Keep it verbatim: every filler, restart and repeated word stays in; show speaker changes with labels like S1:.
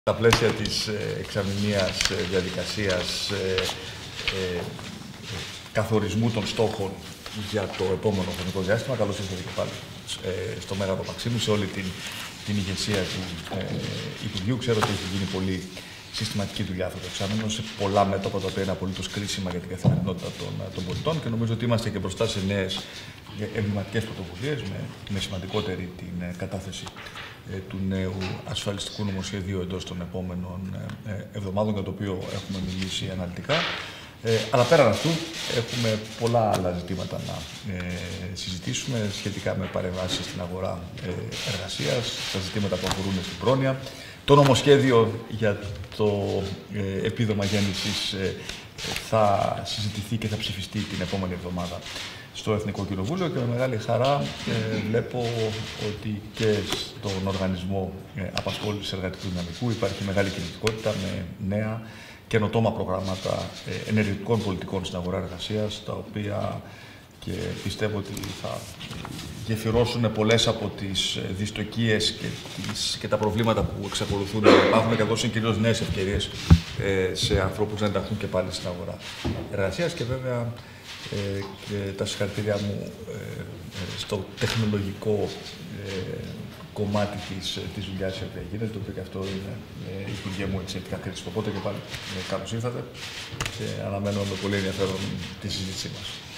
S1: Στα πλαίσια της εξαμηνίας διαδικασίας ε, ε, καθορισμού των στόχων για το επόμενο χρονικό διάστημα, καλώς ήρθατε και πάλι ε, στο Μέγαρο Μαξίμου, σε όλη την, την ηγεσία του ε, Υπουργείου. Ξέρω ότι έχει γίνει πολύ συστηματική δουλειά αυτό το εξάμηνο σε πολλά μέτωπα τα οποία είναι απολύτως κρίσιμα για την καθημερινότητα των, των πολιτών και νομίζω ότι είμαστε και μπροστά σε νέες εμβληματικές πρωτοβουλίες με, με σημαντικότερη την κατάθεση ε, του νέου ασφαλιστικού νομοσχεδίου εντός των επόμενων ε, εβδομάδων, για το οποίο έχουμε μιλήσει αναλυτικά. Ε, αλλά πέραν αυτού έχουμε πολλά άλλα ζητήματα να ε, συζητήσουμε σχετικά με παρεμβάσεις στην αγορά ε, εργασίας, τα ζητήματα που αφορούν στην πρόνοια, το νομοσχέδιο για το ε, επίδομα γέννησης ε, θα συζητηθεί και θα ψηφιστεί την επόμενη εβδομάδα στο Εθνικό Κοινοβούλιο και με μεγάλη χαρά ε, βλέπω ότι και στον Οργανισμό ε, Απασχόλησης Εργατικού Δυναμικού υπάρχει μεγάλη κινητικότητα με νέα καινοτόμα προγράμματα ε, ενεργητικών πολιτικών στην αγορά εργασίας, τα οποία και πιστεύω ότι θα γεφυρώσουν πολλές από τις δυστοκίες και, τις, και τα προβλήματα που εξακολουθούν να υπάρχουν και δώσουν κυρίως νέες ευκαιρίες ε, σε ανθρώπους να ενταχθούν και πάλι στην αγορά εργασίας. Και βέβαια ε, και τα συγχαρητήριά μου ε, στο τεχνολογικό ε, κομμάτι της, της δουλειάς η οποία γίνεται, το οποίο και αυτό είναι ε, Υπουργέ μου εξαιρετικά κρίσιμο. Οπότε και πάλι ε, καλώς ήρθατε και αναμένω με πολύ ενδιαφέρον τη συζήτησή μας.